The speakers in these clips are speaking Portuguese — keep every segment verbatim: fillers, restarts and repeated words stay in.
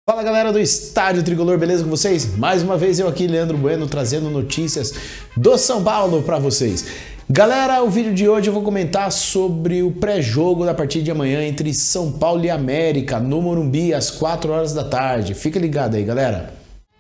Fala galera do Estádio Tricolor, beleza com vocês? Mais uma vez eu aqui, Leandro Bueno, trazendo notícias do São Paulo para vocês. Galera, o vídeo de hoje eu vou comentar sobre o pré-jogo da partida de amanhã entre São Paulo e América, no Morumbi, às quatro horas da tarde. Fica ligado aí, galera.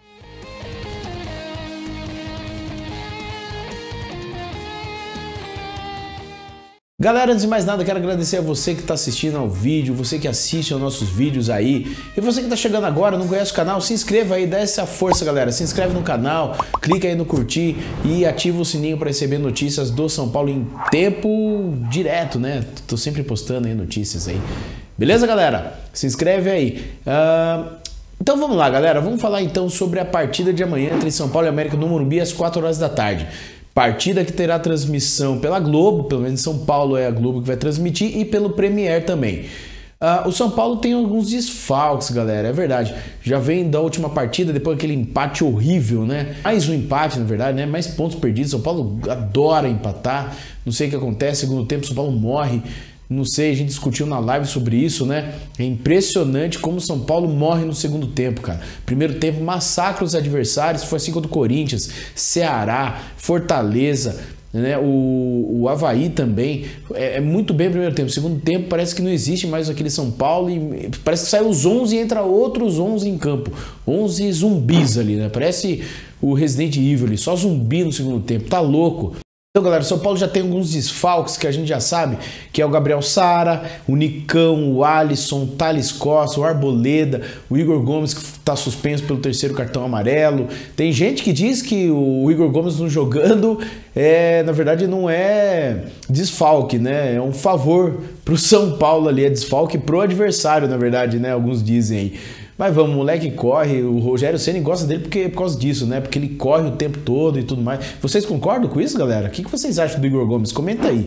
Galera, antes de mais nada, quero agradecer a você que está assistindo ao vídeo, você que assiste aos nossos vídeos aí, e você que está chegando agora, não conhece o canal, se inscreva aí, dá essa força, galera, se inscreve no canal, clica aí no curtir e ativa o sininho para receber notícias do São Paulo em tempo direto, né? Tô sempre postando aí notícias aí. Beleza, galera? Se inscreve aí. Uh... Então vamos lá, galera, vamos falar então sobre a partida de amanhã entre São Paulo e América no Morumbi às quatro horas da tarde. Partida que terá transmissão pela Globo, pelo menos em São Paulo é a Globo que vai transmitir, e pelo Premier também. Uh, o São Paulo tem alguns desfalques, galera, é verdade. Já vem da última partida, depois daquele empate horrível, né? Mais um empate, na verdade, né? Mais pontos perdidos. São Paulo adora empatar. Não sei o que acontece, segundo tempo São Paulo morre. Não sei, a gente discutiu na live sobre isso, né? É impressionante como o São Paulo morre no segundo tempo, cara. Primeiro tempo massacra os adversários, foi assim contra o Corinthians, Ceará, Fortaleza, né? O, o Avaí também. É, é muito bem o primeiro tempo. Segundo tempo parece que não existe mais aquele São Paulo e parece que sai os onze e entra outros onze em campo. onze zumbis ali, né? Parece o Resident Evil ali, só zumbi no segundo tempo. Tá louco. Então, galera, o São Paulo já tem alguns desfalques que a gente já sabe, que é o Gabriel Sara, o Nicão, o Alisson, o Thales Costa, o Arboleda, o Igor Gomes, que está suspenso pelo terceiro cartão amarelo. Tem gente que diz que o Igor Gomes não jogando, é, na verdade, não é desfalque, né? É um favor para o São Paulo ali, é desfalque para o adversário, na verdade, né? Alguns dizem aí. Mas vamos, o moleque corre, o Rogério Ceni gosta dele porque, por causa disso, né? Porque ele corre o tempo todo e tudo mais. Vocês concordam com isso, galera? O que vocês acham do Igor Gomes? Comenta aí.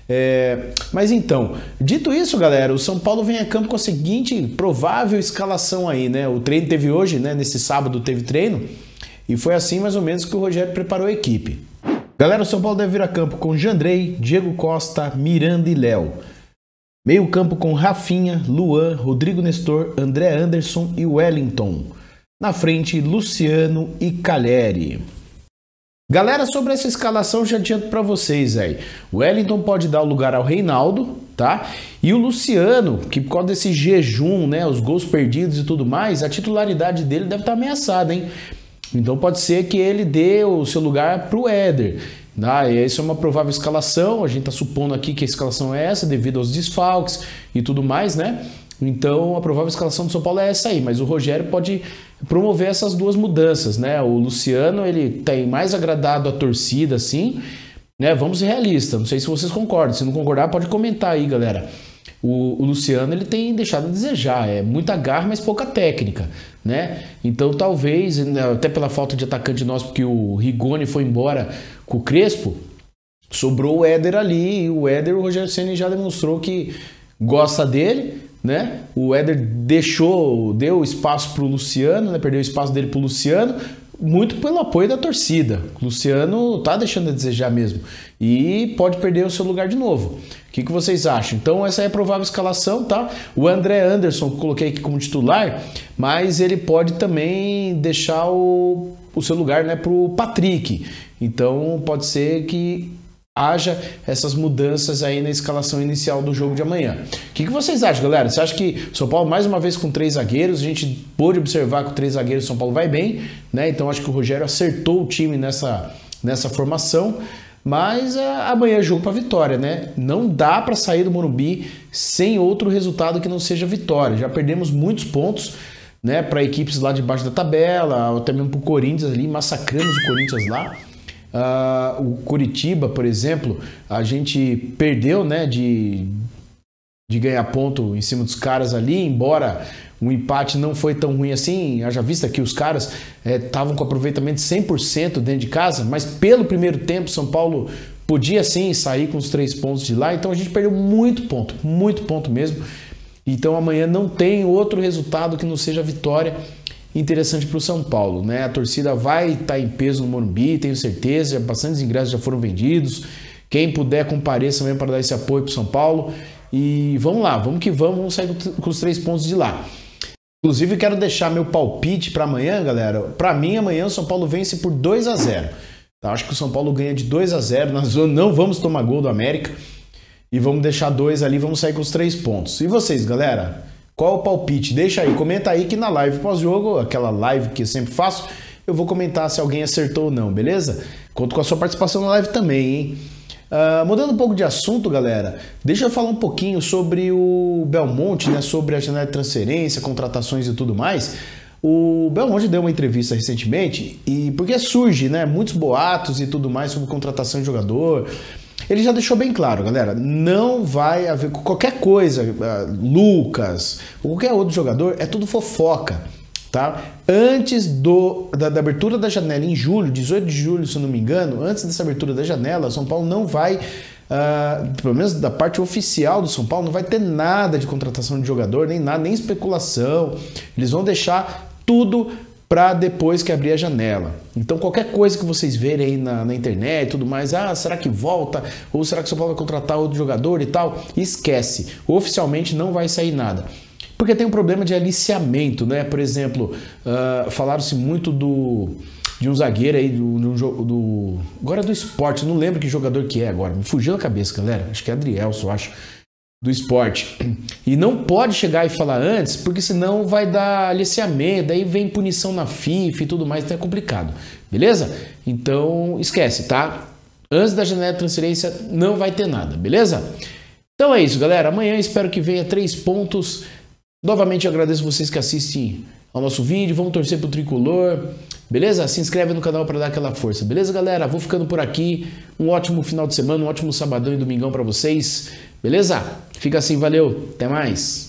É... Mas então, dito isso, galera, o São Paulo vem a campo com a seguinte provável escalação aí, né? O treino teve hoje, né? Nesse sábado teve treino e foi assim mais ou menos que o Rogério preparou a equipe. Galera, o São Paulo deve vir a campo com Jandrei, Diego Costa, Miranda e Léo. Meio campo com Rafinha, Luan, Rodrigo Nestor, André Anderson e Wellington. Na frente, Luciano e Calleri. Galera, sobre essa escalação já adianto para vocês aí. O Wellington pode dar o lugar ao Reinaldo, tá? E o Luciano, que por causa desse jejum, né, os gols perdidos e tudo mais, a titularidade dele deve estar ameaçada, hein? Então pode ser que ele dê o seu lugar pro Éder. Ah, e isso é uma provável escalação, a gente está supondo aqui que a escalação é essa, devido aos desfalques e tudo mais, né? Então a provável escalação do São Paulo é essa aí, mas o Rogério pode promover essas duas mudanças, né? O Luciano, ele tem mais agradado a torcida, assim, né? Vamos ser realistas, não sei se vocês concordam, se não concordar pode comentar aí, galera. O, o Luciano, ele tem deixado a desejar, é muita garra, mas pouca técnica, né? Então talvez, até pela falta de atacante nosso, porque o Rigoni foi embora com o Crespo, sobrou o Éder ali, e o Éder, o Rogério Ceni já demonstrou que gosta dele, né? O Éder deixou, deu espaço para o Luciano, né? Perdeu o espaço dele para o Luciano, muito pelo apoio da torcida. O Luciano tá deixando a desejar mesmo e pode perder o seu lugar de novo. O que, que vocês acham? Então essa é a provável escalação, tá? O André Anderson, que coloquei aqui como titular, mas ele pode também deixar o, o seu lugar, né, para o Patrick. Então pode ser que haja essas mudanças aí na escalação inicial do jogo de amanhã. O que, que vocês acham, galera? Você acha que o São Paulo, mais uma vez com três zagueiros, a gente pôde observar que com três zagueiros o São Paulo vai bem, né? Então acho que o Rogério acertou o time nessa, nessa formação, mas a, amanhã é jogo para vitória, né? Não dá para sair do Morumbi sem outro resultado que não seja vitória. Já perdemos muitos pontos, né, para equipes lá debaixo da tabela, até mesmo para o Corinthians ali, massacramos o Corinthians lá. Uh, o Curitiba, por exemplo, a gente perdeu, né, de, de ganhar ponto em cima dos caras ali, embora o empate não foi tão ruim assim, haja vista que os caras estavam é, com aproveitamento de cem por cento dentro de casa, mas pelo primeiro tempo São Paulo podia sim sair com os três pontos de lá, então a gente perdeu muito ponto, muito ponto mesmo. Então amanhã não tem outro resultado que não seja vitória interessante para o São Paulo, né? A torcida vai estar em peso no Morumbi, tenho certeza, bastantes ingressos já foram vendidos. Quem puder, compareça mesmo para dar esse apoio para o São Paulo. E vamos lá, vamos que vamos, vamos sair com os três pontos de lá. Inclusive, quero deixar meu palpite para amanhã, galera. Para mim, amanhã o São Paulo vence por dois a zero. Tá? Acho que o São Paulo ganha de dois a zero. Nós não vamos tomar gol do América. E vamos deixar dois ali, vamos sair com os três pontos. E vocês, galera? Qual o palpite? Deixa aí, comenta aí que na live pós-jogo, aquela live que eu sempre faço, eu vou comentar se alguém acertou ou não, beleza? Conto com a sua participação na live também, hein? Uh, mudando um pouco de assunto, galera, deixa eu falar um pouquinho sobre o Belmonte, né? Sobre a janela de transferência, contratações e tudo mais. O Belmonte deu uma entrevista recentemente, e porque surge, né, muitos boatos e tudo mais sobre contratação de jogador. Ele já deixou bem claro, galera, não vai haver qualquer coisa, uh, Lucas, ou qualquer outro jogador, é tudo fofoca, tá? Antes do, da, da abertura da janela em julho, dezoito de julho, se eu não me engano, antes dessa abertura da janela, São Paulo não vai, uh, pelo menos da parte oficial do São Paulo, não vai ter nada de contratação de jogador, nem nada, nem especulação. Eles vão deixar tudo para depois que abrir a janela. Então qualquer coisa que vocês verem aí na, na internet e tudo mais, ah, será que volta? Ou será que o São Paulo vai contratar outro jogador e tal? Esquece, oficialmente não vai sair nada. Porque tem um problema de aliciamento, né? Por exemplo, uh, falaram-se muito do, de um zagueiro aí, do, do, do, agora do Sport, não lembro que jogador que é agora, me fugiu na cabeça, galera, acho que é Adrielson, eu acho, do Sport. E não pode chegar e falar antes, porque senão vai dar aliciamento, daí vem punição na FIFA e tudo mais, então é complicado, beleza? Então esquece, tá? Antes da janela de transferência não vai ter nada, beleza? Então é isso, galera, amanhã espero que venha três pontos. Novamente eu agradeço vocês que assistem ao nosso vídeo, vamos torcer pro Tricolor, beleza? Se inscreve no canal para dar aquela força, beleza, galera? Vou ficando por aqui, um ótimo final de semana, um ótimo sabadão e domingão para vocês, beleza? Fica assim, valeu, até mais!